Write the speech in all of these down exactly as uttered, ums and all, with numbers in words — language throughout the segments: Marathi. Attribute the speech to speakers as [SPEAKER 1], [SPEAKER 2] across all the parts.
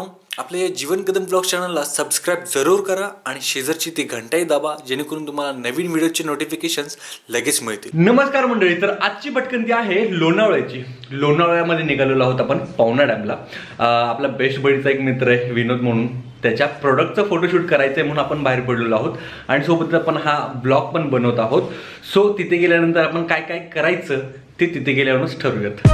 [SPEAKER 1] आपल्या या जीवन कदम ब्लॉग चॅनलला सबस्क्राइब जरूर करा आणि शेजारची ती घंटाही दाबा, जेणेकरून तुम्हाला नवीन व्हिडिओचे नोटिफिकेशन्स लगेच मिळतील।
[SPEAKER 2] नमस्कार मंडळी, तर आजची पटकंती आहे लोणावळ्याची। लोणावळ्यामध्ये निघालेलो आहोत आपण पवना डॅमला। आपला बेस्ट बडीचा एक मित्र आहे विनोद म्हणून, त्याच्या प्रोडक्टचा फोटोशूट करायचं आहे म्हणून आपण बाहेर पडलेलो आहोत आणि सोबत आपण हा ब्लॉग पण बनवत आहोत। सो तिथे गेल्यानंतर आपण काय काय करायचं ते तिथे गेल्यावरच ठरवूयात।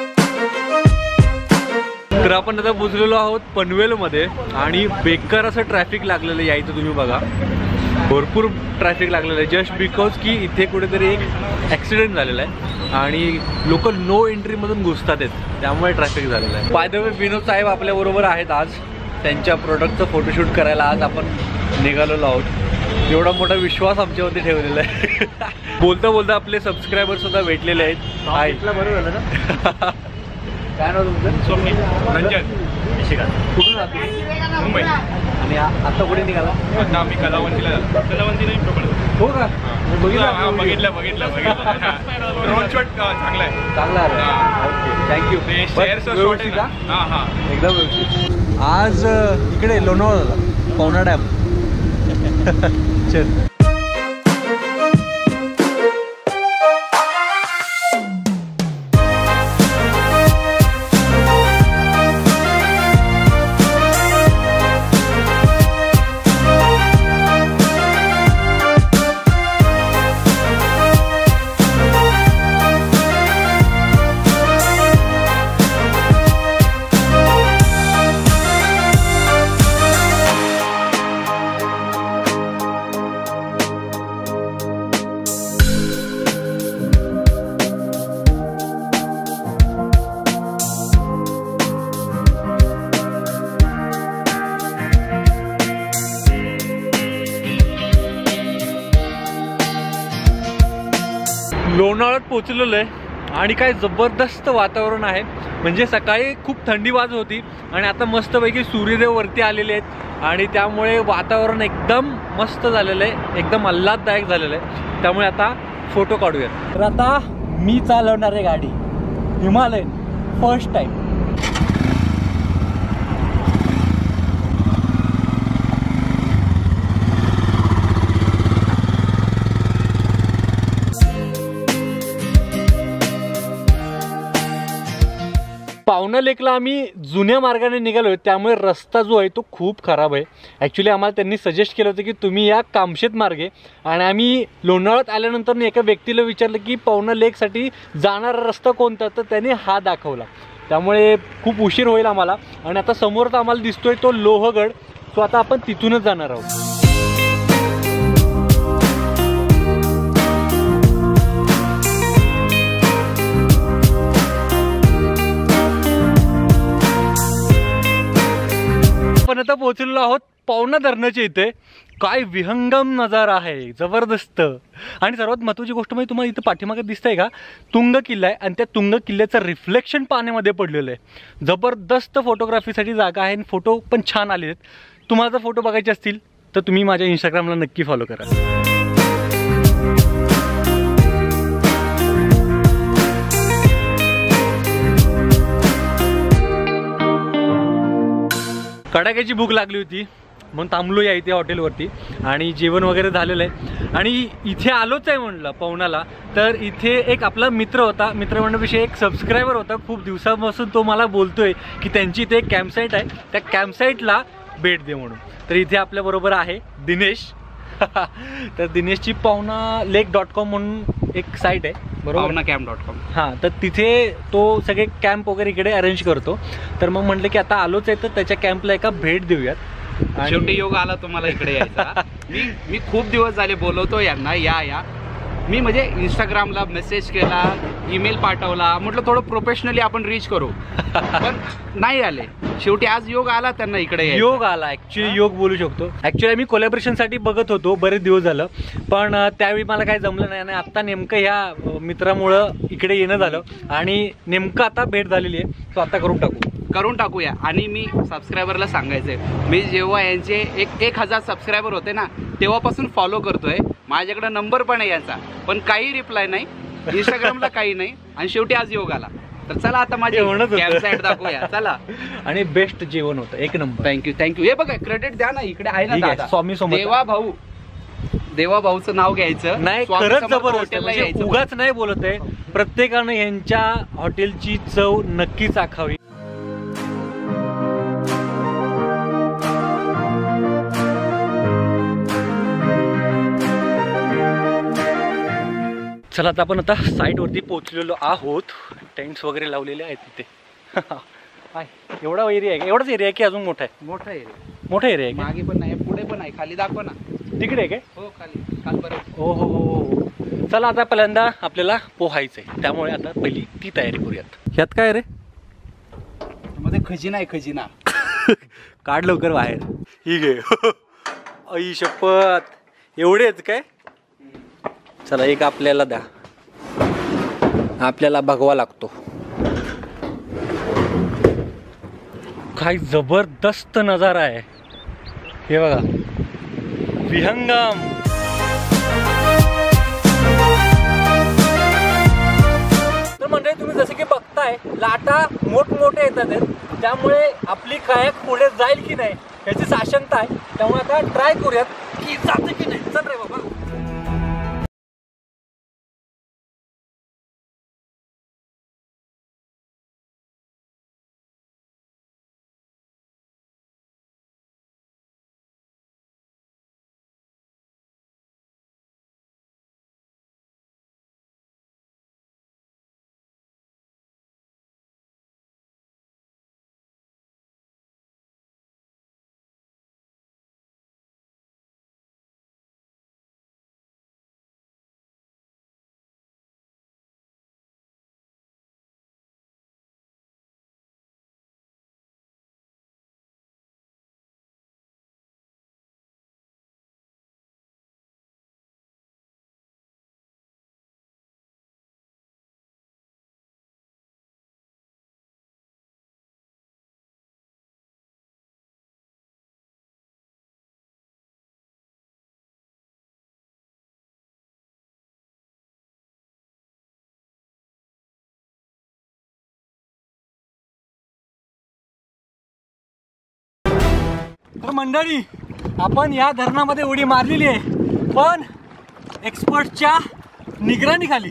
[SPEAKER 2] तर आपण आता पोहोचलेलो आहोत पनवेलमध्ये आणि बेकार असं ट्रॅफिक लागलेलं आहे। यायचं तुम्ही बघा, भरपूर ट्रॅफिक लागलेलं आहे जस्ट बिकॉज की इथे कुठेतरी एक ॲक्सिडेंट झालेला आहे आणि लोक नो एंट्रीमधून घुसतात आहेत, त्यामुळे ट्रॅफिक झालेलं आहे। बाय द वे विनोद साहेब आपल्याबरोबर आहेत आज, त्यांच्या प्रोडक्टचं फोटोशूट करायला आज आपण निघालेलो आहोत। एवढा मोठा विश्वास आमच्यावरती ठेवलेला आहे। बोलता बोलता आपले सबस्क्रायबर सुद्धा भेटलेले आहेत। ऐकला बरं झालं ना? काय नाव तुमचं? स्वप्नील रंजन निशिकांत। कुठून राहतो? मुंबई। आणि आता कुठे निघाला? आता आम्ही कलावंतीला जातो। कलावंती नाही प्रॉपर। हो का? बघितलं बघितलं बघितलं बघितलं ड्रोन शॉट चांगला आहे। चांगला आहे, ओके थँक्यू। शेअरचा शॉट आहे का? हां हां एकदम व्यवस्थित। आज इकडे लोणावळ्याला पवना डॅम। चल लोणावळ्यात पोचलेलो आहे आणि काय जबरदस्त वातावरण आहे। म्हणजे सकाळी खूप थंडी वाजत होती आणि आता मस्तपैकी सूर्यदेव वरती आलेले आहेत आणि त्यामुळे वातावरण एकदम मस्त झालेलं आहे, एकदम आल्हाददायक झालेलं आहे। त्यामुळे आता फोटो काढूयात। तर आता मी चालवणार आहे गाडी हिमालयन फर्स्ट टाइम। पावना लेकला आम्ही जुन्या मार्गाने निघालो, त्यामुळे रस्ता जो आहे तो खूप खराब आहे। ॲक्च्युली आम्हाला त्यांनी सजेस्ट केलं होतं की तुम्ही या कामशेत मार्गे, आणि आम्ही लोणावळ्यात आल्यानंतर एका व्यक्तीला विचारलं की पवना लेकसाठी जाणारा रस्ता कोणता, तर त्याने हा दाखवला। त्यामुळे खूप उशीर होईल आम्हाला आणि आता समोरच आम्हाला दिसतोय तो लोहगड। सो आता आपण तिथूनच जाणार आहोत। आपण आता पोहोचलेलो आहोत पवना धरणाच्या इथे। काय विहंगम नजारा आहे, जबरदस्त। आणि सर्वात महत्त्वाची गोष्ट म्हणजे तुम्हाला इथं पाठीमागे दिसतंय का, तुंग किल्ला आहे आणि त्या तुंग किल्ल्याचं रिफ्लेक्शन पाण्यामध्ये पडलेलं आहे। जबरदस्त फोटोग्राफीसाठी जागा आहे आणि फोटो पण छान आले आहेत। तुम्हाला जर फोटो बघायचे असतील तर तुम्ही माझ्या इंस्टाग्रामला नक्की फॉलो करा। कडाक्याची भूक लागली होती म्हणून थांबलो या इथे हॉटेलवरती आणि जेवण वगैरे झालेलं आहे। आणि इथे आलोच आहे म्हणलं पवनाला, तर इथे एक आपला मित्र होता, मित्र म्हणण्यापेक्षा एक सबस्क्रायबर होता। खूप दिवसापासून तो मला बोलतोय की त्यांची इथे एक कॅम्पसाईट आहे, त्या कॅम्पसाईटला भेट दे म्हणून। तर इथे आपल्याबरोबर आहे दिनेश। तर दिनेशची पवना लेक डॉट कॉम म्हणून एक साईट आहे, बरोबर? Pawna camp dot com. हां, तर तिथे तो सगळे कॅम्प वगैरे इकडे अरेंज करतो। तर मग म्हटलं की आता आलोच आहे तर त्याच्या कॅम्पला एका भेट देऊयात।
[SPEAKER 3] शेवटी योग आला तुम्हाला इकडे यायचा। मी मी खूप दिवस झाले बोलवतो यांना या या। मी म्हणजे इंस्टाग्रामला मेसेज केला, ईमेल पाठवला, म्हटलं थोडं प्रोफेशनली आपण रीच करू, पण नाही आले। शेवटी आज योग आला त्यांना इकडे।
[SPEAKER 2] योग आला, ऍक्च्युली योग बोलू शकतो। ऍक्च्युली आम्ही कोलॅबरेशनसाठी बघत होतो बरेच दिवस झालं, पण त्यावेळी मला काही जमलं नाही आणि आता नेमकं ह्या मित्रामुळं इकडे येणं झालं आणि नेमकं आता भेट झालेली आहे। तो आता करून टाकू
[SPEAKER 3] करून टाकूया। आणि मी सबस्क्रायबरला सांगायचंय, मी जेव्हा यांचे एक एक हजार सबस्क्रायबर होते ना तेव्हापासून फॉलो करतोय। माझ्याकडे नंबर पण आहे यांचा, पण काही रिप्लाय नाही, इंस्टाग्रामला काही नाही, आणि शेवटी आज योग आला। तर चला आता माझी
[SPEAKER 2] जेवणच होतं.
[SPEAKER 3] कॅम्प साईड दाखवूया चला.
[SPEAKER 2] आणि बेस्ट जेवण होतं एक नंबर.
[SPEAKER 3] Thank you thank you. हे बघा क्रेडिट द्या ना, इकडे आहे ना
[SPEAKER 2] ठीक आहे,
[SPEAKER 3] दादा
[SPEAKER 2] स्वामी समर्थ.
[SPEAKER 3] देवा भाऊ, देवा भाऊचं नाव घ्यायचं.
[SPEAKER 2] नाही
[SPEAKER 3] स्वामी
[SPEAKER 2] खरंच
[SPEAKER 3] समर्थ
[SPEAKER 2] जबरदस्त
[SPEAKER 3] हॉटेलला
[SPEAKER 2] म्हणजे
[SPEAKER 3] यायचं.
[SPEAKER 2] उगाच नाही बोलत आहे. प्रत्येकानं यांच्या हॉटेलची चव नक्कीच आखावी. चला आता आपण आता साईट वरती पोहोचलेलो आहोत. टेंट्स वगैरे लावलेले आहेत तिथे. हाय, एवढा एरिया आहे, एवढाच एरिया आहे की अजून मोठा आहे?
[SPEAKER 3] मोठा एरिया,
[SPEAKER 2] मोठा एरिया आहे.
[SPEAKER 3] मागे पण नाही, पुढे पण आहे, खाली दाखवा ना.
[SPEAKER 2] तिकडे आहे काय?
[SPEAKER 3] हो खाली, काल बरोबर.
[SPEAKER 2] हो हो हो. चला आता पहिल्यांदा आपल्याला पोहायचं आहे, त्यामुळे आता पहिली ती तयारी करूयात. ह्यात काय रे?
[SPEAKER 3] मध्ये खजिना आहे, खजिना.
[SPEAKER 2] काढ लवकर बाहेर. ही घे. आई शपथ, एवढेच काय? चला एक आपल्याला द्या, आपल्याला भगवा लागतो. काय जबरदस्त नजारा आहे हे बघा. विहंगम. तर मंडळी तुम्ही जसे की बघताय लाटा मोठमोठे येतात आहेत, त्यामुळे आपली कायाक पुढे जाईल की नाही याची साशंकता आहे. त्यामुळे आता ट्राय करूयात की जाते की नाही. चल रे बाबा. तर मंडळी आपण या धरणामध्ये उडी मारलेली आहे, पण एक्सपर्टच्या निगराणीखाली.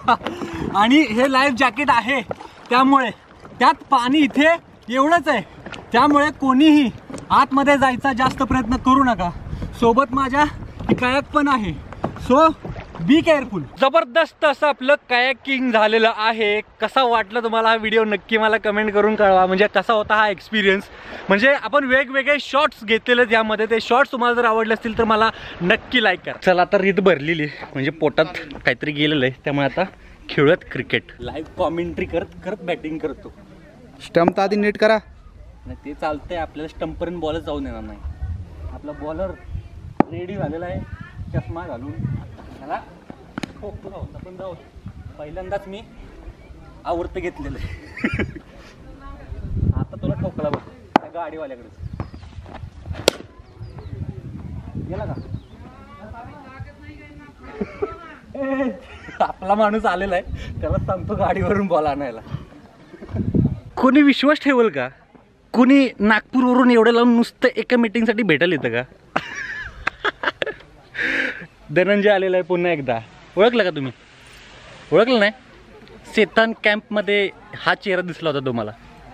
[SPEAKER 2] आणि हे लाईफ जॅकेट आहे, त्यामुळे त्यात पाणी इथे एवढंच आहे, त्यामुळे कोणीही आतमध्ये जायचा जास्त प्रयत्न करू नका. सोबत माझ्या कायाक पण आहे, सो बी केअरफुल. जबरदस्त असं आपलं कायाकिंग झालेलं आहे. कसा वाटलं तुम्हाला हा व्हिडिओ नक्की मला कमेंट करून कळवा. म्हणजे कसा होता हा एक्सपिरियन्स. म्हणजे आपण वेगवेगळे शॉर्ट्स घेतलेले यामध्ये, ते शॉर्ट्स तुम्हाला जर आवडले असतील तर मला नक्की लाईक करा. चला आता रीत भरलेली म्हणजे पोटात काहीतरी गेलेलं आहे, त्यामुळे आता खेळूयात क्रिकेट. लाईव्ह कॉमेंट्री करत करत बॅटिंग करतो.
[SPEAKER 3] स्टंप तर आधी नीट करा.
[SPEAKER 2] नाही ते चालतंय, आपल्याला स्टंपपर्यंत बॉलच जाऊन देणार नाही. आपला बॉलर रेडी झालेला आहे, चष्मा घालून. ह्याला ठोकला होता पण जाऊ, पहिल्यांदाच मी आवडतं घेतलेलं आहे. आता तुला ठोकला बघ त्या गाडीवाल्याकडे. गेला का? आपला माणूस आलेला आहे, त्याला सांगतो गाडीवरून बॉल आणायला. कोणी विश्वास ठेवल का? कोणी नागपूरवरून एवढं लावून नुसतं एका मीटिंगसाठी भेटायला येतं का? धनंजय आलेला आहे पुन्हा एकदा. ओळखलं का तुम्ही? ओळखलं नाही? सेतान कॅम्पमध्ये हा चेहरा दिसला होता तुम्हाला.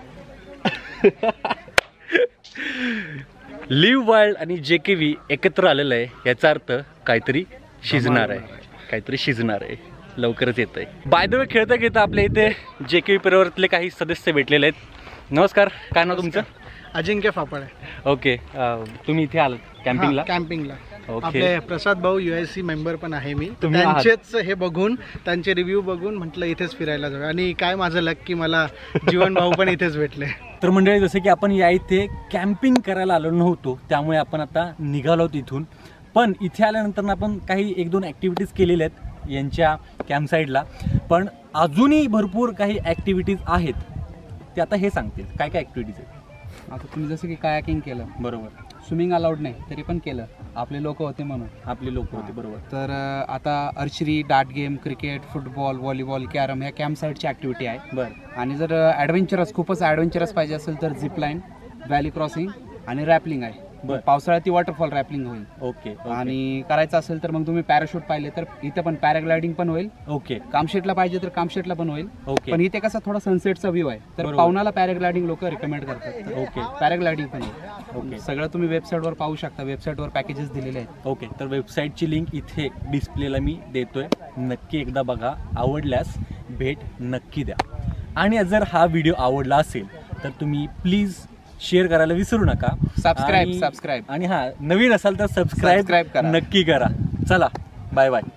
[SPEAKER 2] लिव्ह वाईल्ड आणि जे के व्ही एकत्र आलेलं आहे, याचा अर्थ काहीतरी शिजणार आहे, काहीतरी शिजणार आहे, लवकरच येत आहे. बाय द वे खेळता खेळता आपल्या इथे जे के व्ही परिवारातले काही सदस्य भेटलेले आहेत. नमस्कार, काय नाव तुमचं?
[SPEAKER 4] अजिंक्य फापड आहे.
[SPEAKER 2] ओके, तुम्ही इथे आलात कॅम्पिंगला?
[SPEAKER 4] कॅम्पिंगला.
[SPEAKER 2] ओके.
[SPEAKER 4] आपले प्रसाद भाऊ युएससी मेंबर पण आहे मी.
[SPEAKER 2] तुम्ही आहात?
[SPEAKER 4] त्यांचेच हे बघून, त्यांचे रिव्ह्यू बघून म्हटलं इथेच फिरायला जाऊ. आणि काय माझं लक की मला जीवन भाऊ पण इथेच भेटले.
[SPEAKER 2] तर मंडळी जसं की आपण या इथे कॅम्पिंग करायला आलो नव्हतो, त्यामुळे आपण आता निघालो इथून. पण इथे आल्यानंतर आपण काही एक दोन ॲक्टिव्हिटीज केलेल्या आहेत यांच्या कॅम्प साईडला, पण अजूनही भरपूर काही ॲक्टिव्हिटीज आहेत. ते आता हे सांगतील काय काय ॲक्टिव्हिटीज आहेत.
[SPEAKER 3] आता तुम्ही जसं की कायाकिंग केलं
[SPEAKER 2] बरोबर.
[SPEAKER 3] स्विमिंग अलाउड नाही तरी पण केलं, आपले लोक होते म्हणून.
[SPEAKER 2] आपले लोक होते बरोबर.
[SPEAKER 3] तर अ, आता archery, dart game, cricket, football, volleyball, carrom ह्या कॅम्प साईडची ॲक्टिव्हिटी आहे.
[SPEAKER 2] बरं.
[SPEAKER 3] आणि जर ॲडव्हेंचरस खूपच ॲडव्हेंचरस पाहिजे असेल तर झिप लाईन, व्हॅली क्रॉसिंग आणि रॅपलिंग आहे.
[SPEAKER 2] बरं.
[SPEAKER 3] पावसाळ्यात ती वॉटरफॉल रॅपलिंग होईल.
[SPEAKER 2] Okay okay.
[SPEAKER 3] आणि करायचं असेल तर मग तुम्ही पॅराशूट पाहिले तर इथं पण पॅराग्लायडिंग पण होईल.
[SPEAKER 2] ओके
[SPEAKER 3] कामशेटला पाहिजे तर कामशेटला पण होईल.
[SPEAKER 2] ओके.
[SPEAKER 3] पण इथे कसा थोडा सनसेटचा व्ह्यू आहे तर
[SPEAKER 2] बरोबर.
[SPEAKER 3] पावनाला पॅराग्लायडिंग लोक रिकमेंड करतात.
[SPEAKER 2] ओके.
[SPEAKER 3] पॅराग्लायडिंग पण आहे.
[SPEAKER 2] ओके.
[SPEAKER 3] सगळं तुम्ही वेबसाईटवर पाहू शकता. वेबसाईटवर पॅकेजेस दिलेले आहेत.
[SPEAKER 2] ओके. तर वेबसाईटची लिंक इथे डिस्प्लेला मी देतोय, नक्की एकदा बघा. आवडल्यास भेट नक्की द्या. आणि जर हा व्हिडिओ आवडला असेल तर तुम्ही प्लीज शेअर करायला विसरू नका.
[SPEAKER 3] सबस्क्राईब
[SPEAKER 2] आणि-
[SPEAKER 3] सबस्क्राईब
[SPEAKER 2] आणि हा नवीन असाल तर सबस्क्राईब
[SPEAKER 3] Subscribe करा.
[SPEAKER 2] नक्की करा. चला बाय बाय.